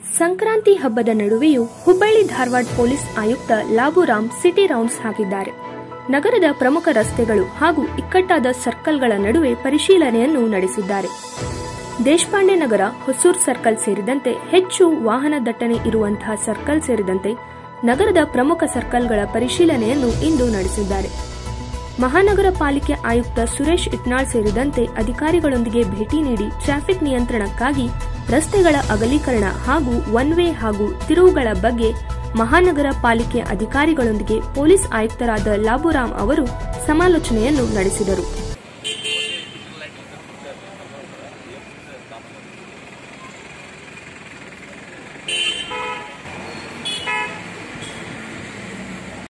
ಸಂಕ್ರಾಂತಿ ಹಬ್ಬದ ನಡುವೆಯೂ ಹುಬ್ಬಳ್ಳಿ ಧಾರವಾಡ ಪೊಲೀಸ್ ಆಯುಕ್ತ ಲಾಬುರಾಮ್ ಸಿಟಿ ರೌಂಡ್ಸ್ ಹಾಕಿದ್ದಾರೆ. ನಗರದ ಪ್ರಮುಖ ರಸ್ತೆಗಳು ಹಾಗೂ ಇಕ್ಕಟ್ಟಾದ ಸರ್ಕಲ್ಗಳ ನಡುವೆ ಪರಿಶೀಲನೆಯನ್ನು ನಡೆಸಿದ್ದಾರೆ. ದೇಶಪಾಂಡೆ ನಗರ, ಹೊಸೂರ್ ಸರ್ಕಲ್ ಸೇರಿದಂತೆ ಹೆಚ್ಚು ವಾಹನ ದಟ್ಟಣೆ ಇರುವಂತಹ ಸರ್ಕಲ್ ಸೇರಿದಂತೆ ನಗರದ ಪ್ರಮುಖ ಸರ್ಕಲ್ಗಳ ಪರಿಶೀಲನೆಯನ್ನು ಇಂದು ನಡೆಸಿದ್ದಾರೆ. ಮಹಾನಗರ ಪಾಲಿಕೆ ಆಯುಕ್ತ ಸುರೇಶ್ ಇಟ್ನಾಳ್ ಸೇರಿದಂತೆ ಅಧಿಕಾರಿಗಳೊಂದಿಗೆ ಭೇಟಿ ನೀಡಿ ಟ್ರಾಫಿಕ್ ನಿಯಂತ್ರಣಕ್ಕಾಗಿ ರಸ್ತೆಗಳ ಅಗಲೀಕರಣ ಹಾಗೂ ಒನ್ ವೇ ಹಾಗೂ ತಿರುವುಗಳ ಬಗ್ಗೆ ಮಹಾನಗರ ಪಾಲಿಕೆ ಅಧಿಕಾರಿಗಳೊಂದಿಗೆ ಪೊಲೀಸ್ ಆಯುಕ್ತರಾದ ಲಾಬುರಾಮ್ ಅವರು ಸಮಾಲೋಚನೆಯನ್ನು ನಡೆಸಿದರು.